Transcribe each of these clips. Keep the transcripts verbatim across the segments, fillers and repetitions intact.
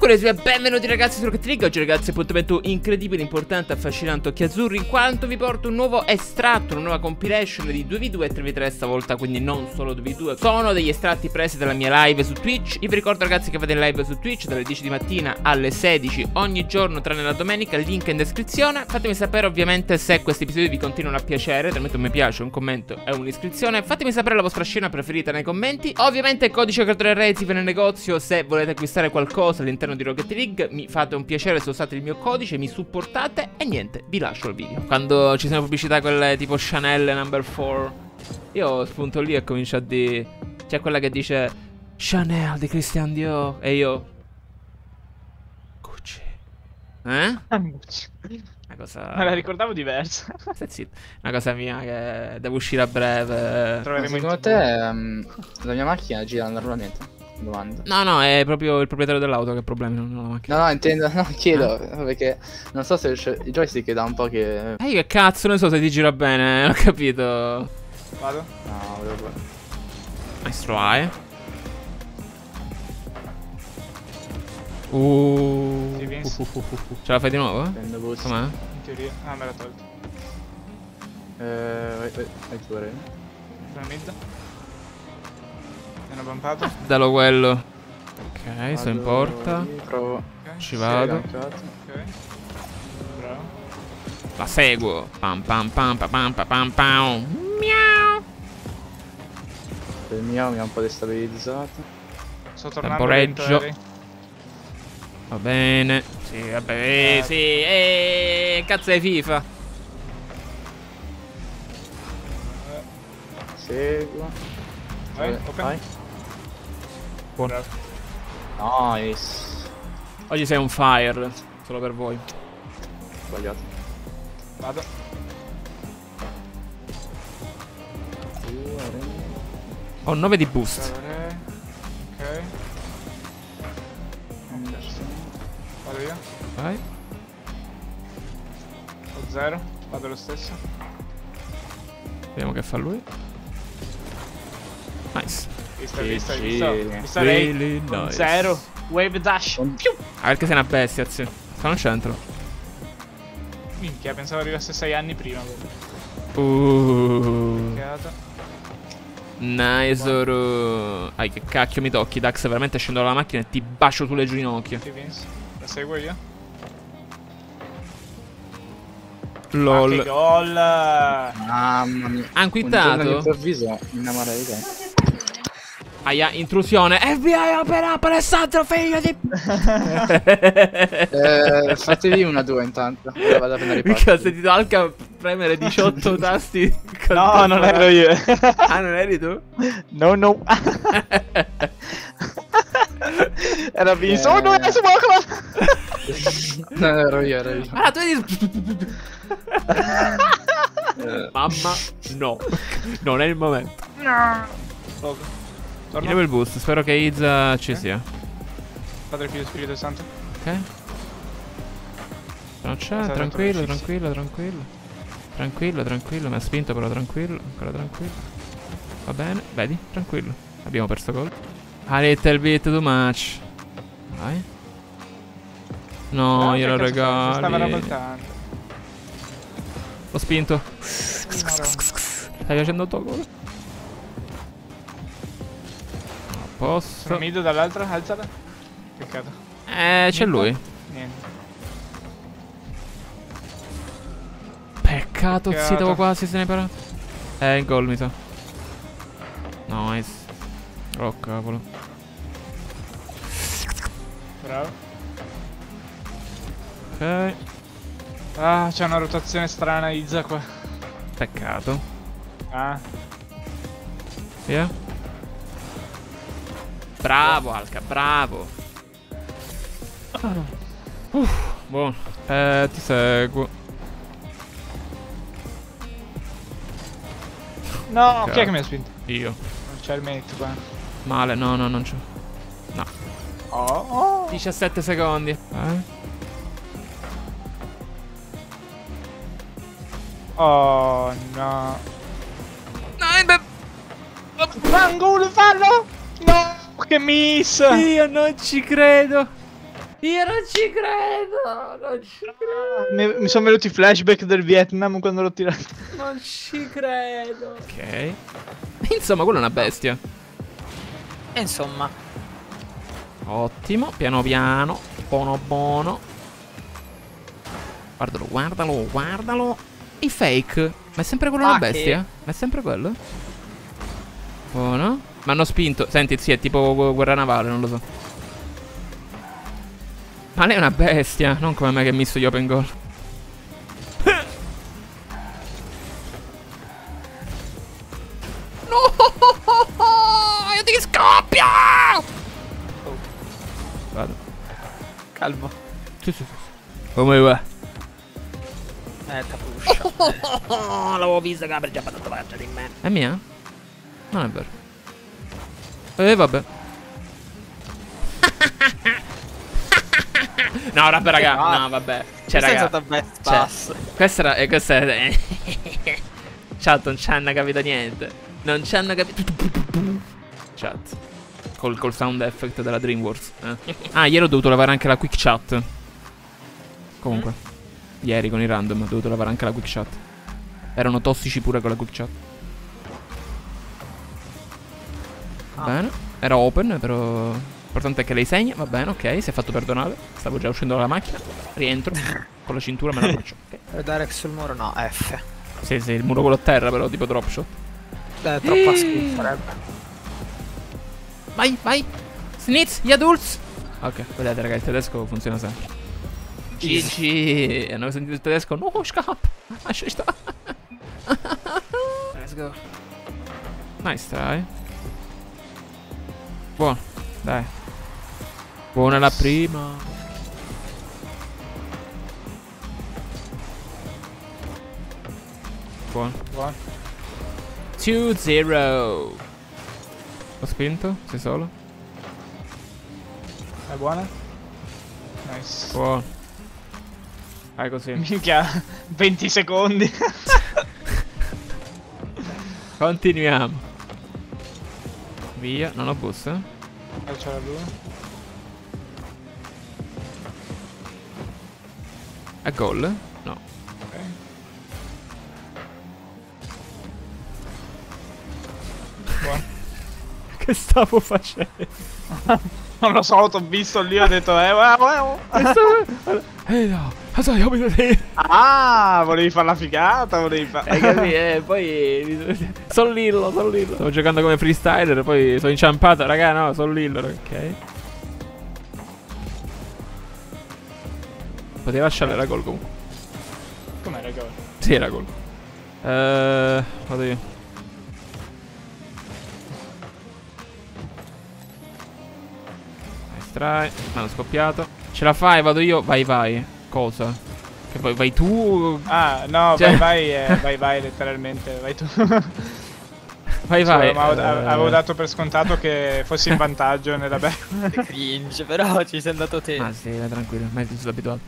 Comunque, benvenuti ragazzi su Rocket League. Oggi ragazzi appuntamento incredibile, importante, affascinante, occhi azzurri, in quanto vi porto un nuovo estratto, una nuova compilation di due v due e tre v tre stavolta, quindi non solo due v due. Sono degli estratti presi dalla mia live su Twitch. Io vi ricordo ragazzi che fate in live su Twitch dalle dieci di mattina alle sedici ogni giorno tranne la domenica, il link è in descrizione. Fatemi sapere ovviamente se questi episodi vi continuano a piacere, mettete un mi piace, un commento e un'iscrizione. Fatemi sapere la vostra scena preferita nei commenti. Ovviamente il codice creatore Rezive nel negozio se volete acquistare qualcosa all'interno di Rocket League. Mi fate un piacere se usate il mio codice, mi supportate e niente, vi lascio il video. Quando ci sono pubblicità quelle tipo Chanel number four, io spunto lì e comincio a dire, c'è quella che dice Chanel di Christian Dior e io Gucci. Eh? Una cosa... Me la ricordavo diversa. Stai zitto. Una cosa mia che devo uscire a breve. Secondo te um, la mia macchina gira normalmente? Domanda. No, no, è proprio il proprietario dell'auto che ha problemi, non la macchina. No, no, intendo, no, chiedo, eh? Perché non so se il, il joystick è da un po' che... Eh, io che cazzo ne so se ti gira bene, non ho capito. Vado? No, volevo... Nice try. Uh, uh, uh, uh, uh, uh. Ce la fai di nuovo? Prendo boost. Com'è? In teoria. Ah, me l'ha tolto. Eh, vai, vai, vai tu, vai. Sono mid. Mi hanno bumpato. Dallo quello. Ok, sono in porta. Lì, provo. Ok. Ci vado. Ok. Bravo. La seguo. Pam pam pam pam pam pam pam. Miau. Il mio mi ha un po' destabilizzato. Sto tornando Temporeggio. lento, Harry. Va bene. Sì, vabbè, eh, sì. Eh, cazzo è FIFA. Seguo. Vai, Vai, open. vai. Buono. Bravo. Nice. Oggi sei un fire. Solo per voi. Sbagliato. Vado. Ho nove di boost. Ok. Vado io. Vai. Ho zero. Vado lo stesso. Vediamo che fa lui. Nice. Visto, Sì, visto, sì. visto. Visto Really lei. Con nice. zero. Wave dash. Piu. Ah, perché sei una bestia, zio. Sta al centro. Minchia, pensavo arrivasse sei anni prima. Quello. Uh. Peccato. Nice, oro. Ai, che cacchio mi tocchi, Dax. Veramente scendo dalla macchina e ti bacio sulle ginocchia. Sì, Vince. La seguo io. LOL. Ah, che gol! Mamma mia. Han quittato? All'improvviso mi innamorei di te. Aia, intrusione. F B I open up, Alessandro, figlio di... eh, fatevi una due intanto. Io vado a prendere i Mica ho pacchi. sentito Alca premere diciotto tasti. No, non ero io. Ah, non eri tu? No, no. Era Vince. Eh. Oh no, è su Walkman. No, ero io, ero io. Ah, tu eri... Eh, Mamma, no. Non è il momento. Poco. Io Torno. il boost, spero che Izza ci Ok. sia. Padre, Figlio e Spirito Santo. Ok. Non c'è, Aspetta, tranquillo, aspetta, tranquillo, tranquillo. Tranquillo, tranquillo, mi ha spinto però tranquillo, ancora tranquillo. Va bene, vedi, tranquillo. Abbiamo perso gol. A little bit too much. Vai. No, Ah, glielo che cazzo fa? Si stava regali. rabbaltando. L'ho spinto. Madonna. Stai facendo autogol? A posto. Sono mid dall'altra, alzala. Peccato. Eh, c'è lui. Niente. Peccato, Peccato. sì, devo quasi se ne parato. Eh, in gol mi sa. Nice. Oh, cavolo. Bravo. Ok. Ah, c'è una rotazione strana Izza qua. Peccato. Ah. Via. Bravo, Alca, bravo. Uff, buono. Eh, ti seguo. No, Ok. chi è che mi ha spinto? Io. Non c'è il mate qua. Male, no, no, non c'ho. No. Oh, oh. diciassette secondi. Vai. Oh no. No, beh. Angolo, fallo! No, che miss! Io non ci credo. Io non ci credo. Non ci credo. Mi, mi sono venuti i flashback del Vietnam quando l'ho tirato. Non ci credo. Ok. Insomma, quello è una bestia. E insomma. Ottimo. Piano piano. Buono buono. Guardalo, guardalo, guardalo. I fake. Ma è sempre quello Ah, una che- bestia? Ma è sempre quello? Buono. Mi hanno spinto. Senti, sì, è tipo guerra navale, non lo so. Ma lei è una bestia, non come me che misso gli open goal. No! Io ti scoppia! Vado. Calmo. Sì, sì, sì. Come va? Eh, capuscia. L'avevo vista che avrei già fatto faccia di me. È mia? Non è vero. Eh, vabbè. No, vabbè, raga. No, vabbè. Cioè, Questa è raga. stata best Cioè, pass. questa era. E questa è. Chat, non ci hanno capito niente. Non ci hanno capito. Chat. Col, col sound effect della DreamWorks. Eh. Ah, ieri ho dovuto lavare anche la quick chat. Comunque. Mm. Ieri con i random ho dovuto lavare anche la quick chat. Erano tossici pure con la quick chat. Va bene. Era open, però. L'importante è che lei segna. Va bene, ok. Si è fatto perdonare. Stavo già uscendo dalla macchina. Rientro. Con la cintura me la faccio. Ok. Per Direct sul muro, no, F. Sì, sì, il muro quello a terra, però, tipo drop shot. Eh, troppa schifo farebbe. Vai, vai. Snitz, gli adults. Ok, vedete, raga, il tedesco funziona sempre. G G. Hanno sentito il tedesco. No, scappa. Lascia sta. Let's go. Nice try. Buono, dai. Buona la prima. Buono. Buono. due zero. Ho spinto? Sei solo? È buona? Nice. Buono. Vai così. Minchia, venti secondi. Continuiamo. Via, non ho boost, eh? Eh, c'era lui. È gol? No. Ok. Buono. Che stavo facendo? Non lo so, t'ho visto lì, ho detto eh, wow, wow. Ehi no, cosa io mi devo Ah, volevi fare la figata, volevi fare. Hai capito? Eh, poi. Sono Lillo, sono Lillo. Stavo giocando come freestyler, poi sono inciampato, raga, no, sono Lillo, ok. Poteva lasciare, era gol comunque. Com'era gol? Sì, era gol. Ehm, vado io. Nice try, mi hanno scoppiato. Ce la fai, vado io, vai vai. Cosa? Che poi vai tu. Ah, no, Cioè- vai vai, eh, vai vai, letteralmente, vai tu. Vai vai. Scusa, ma avevo, eh, avevo dato per scontato che fossi in vantaggio nella back. Che cringe, però ci sei andato te. Ah sì, vai tranquillo, ormai ti sono abituato.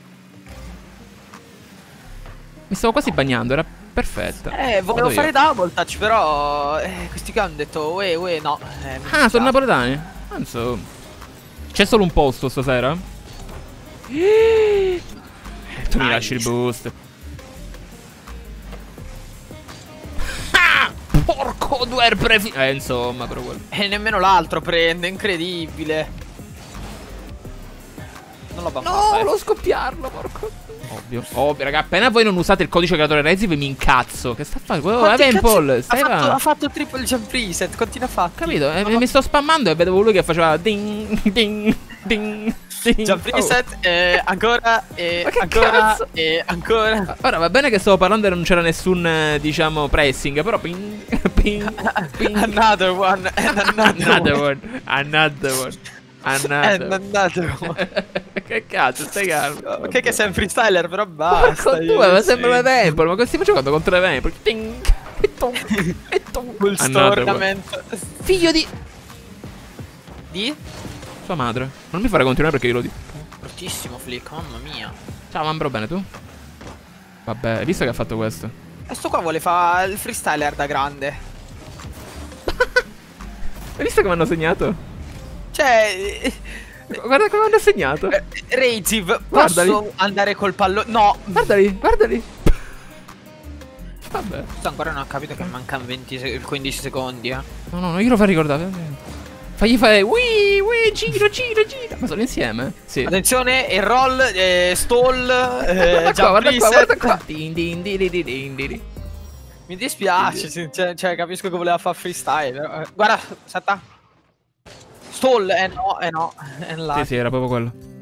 Mi stavo quasi bagnando, era perfetta. Eh, volevo Vado io. fare double touch, però eh, questi qua hanno detto uè, uè, no. Eh, mi Ah, sono dispiace. napoletani. Anzo. C'è solo un posto stasera? Eh, tu mi Nice. lasci il boost. Ah! Porco due prefi... Eh, insomma, però quello. E nemmeno l'altro prende, incredibile. Non l'ho bambato. No, eh. lo scoppiarlo, porco. Ovvio. Ovvio, raga, appena voi non usate il codice creatore Reziv mi incazzo. Che sta a fare? Oh, Quanti vabbè, cazzo- Paul, ha stai fatto, là. ha fatto il triple jump reset, continua a fare. Capito? Eh, mi sto spammando e vedevo lui che faceva ding, ding, ding, ding. Jump Oh. reset, eh, ancora, e Ma che ancora, cazzo? e ancora. Ora va bene che stavo parlando e non c'era nessun, eh, diciamo, pressing, però ping, ping, ping. Another one, and another, Another one. one, another one, And another one. another one. Che cazzo, stai calmo. Ok che sei un freestyler, però Ma basta. con tu, ma sembra una Temple, ma cosa stai giocando contro le Temple? Ting, e tonk, e tonk. Full Another one. stornament. Figlio di Di? sua madre. Non mi fare continuare perché io lo dico. Bruttissimo flick, mamma mia. Ciao, Mambro, bene tu? Vabbè, hai visto che ha fatto questo? E sto qua vuole fare il freestyler da grande. Hai visto che mi hanno segnato? Cioè, Guarda come hanno segnato. Eh, Razив, Guardali. posso andare col pallone? No. Guardali, guardali. Vabbè. Questo ancora non ho capito che mancano venti se- quindici secondi, eh. No, no, non glielo fa ricordare. Fagli fare Wii, Wii, giro, giro, giro. Ma sono insieme? Sì. Attenzione, il roll, eh, stall, eh, Guarda qua, guarda qua, reset. guarda qua. Din, din, din, din, din, din. Mi dispiace, sì, cioè, cioè, capisco che voleva fare freestyle. eh. Guarda, aspetta. Stall, eh no, eh no, è là. Sì, sì, era proprio quello.